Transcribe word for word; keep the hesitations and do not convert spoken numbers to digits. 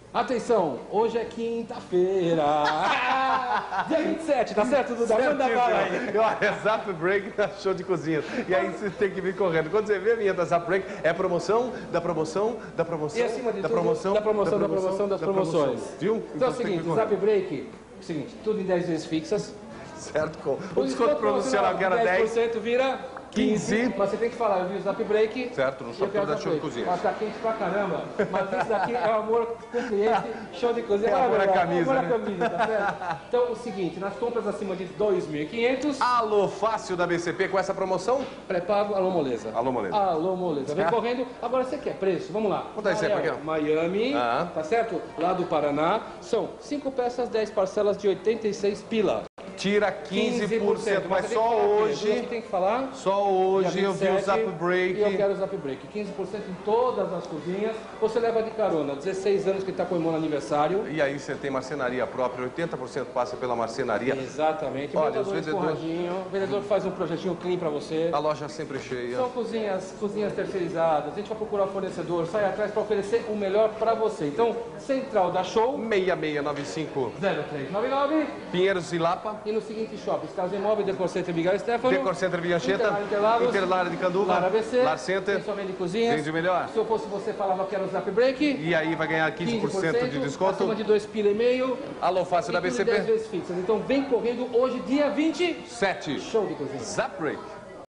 Atenção, hoje é quinta-feira. Dia vinte e sete, tá certo, Duda? Manda bala aí. Olha, Zap Break na Show de Cozinha. E aí você tem que vir correndo. Quando você vê a vinheta Zap Break, é promoção, da promoção, da promoção, E acima de da tudo, promoção, da promoção, da promoção, das da promoções. promoção. Viu? Então é o você tem que seguinte, vir Zap Break, é o seguinte, tudo em dez vezes fixas. certo, com o desconto promocional que era dez por dez. cento vira quinze. Mas você tem que falar, eu vi o Zap Break. Certo, no shopping da Show de Cozinha. Mas tá quente pra caramba. Mas isso daqui é o amor com o cliente, Show de Cozinha. É amor à verdade, camisa, amor à né? camisa, tá certo? Então, o seguinte, nas compras acima de dois mil e quinhentos, Alô Fácil da B C P com essa promoção? pré-pago, alô moleza. Alô, moleza. Alô moleza. Vem correndo. Agora, você quer preço? Vamos lá. Quanto é isso aí, Ariel, Paquinho? Miami, Ah. tá certo? Lá do Paraná. São cinco peças, dez parcelas de oitenta e seis pila. Tira quinze por cento, mas você só tem que falar aqui, hoje, você tem que falar. só hoje Dia eu vi o vinte e sete, Zap Break. E eu quero o Zap Break. quinze por cento em todas as cozinhas. Você leva de carona. dezesseis anos que está comemorando aniversário. E aí você tem marcenaria própria, oitenta por cento passa pela marcenaria. Exatamente. Olha, os Vendedor vendedores- escorradinho. O vendedor faz um projetinho clean para você. A loja sempre cheia. São cozinhas, cozinhas terceirizadas. A gente vai procurar o fornecedor, sai atrás para oferecer o melhor para você. Então, Central da Show, seis seis nove cinco zero três nove nove. Pinheiros e Lapa, E no seguinte shopping, Casa Imóvel, Decor Center Miguel Stefano. Decor Center Vinhacheta, Interlar Interlagos, Interlar de Canduva, Lar A B C, Lar Center, principalmente de cozinhas. vende melhor. Se eu fosse você, falava que era o Zap Break. E aí vai ganhar quinze por cento de desconto. Acima de dois pila e meio. Alô Fácil da E tudo em dez B C P, vezes fixas. Então vem correndo hoje, dia vinte. sete. Show de cozinha. Zap Break.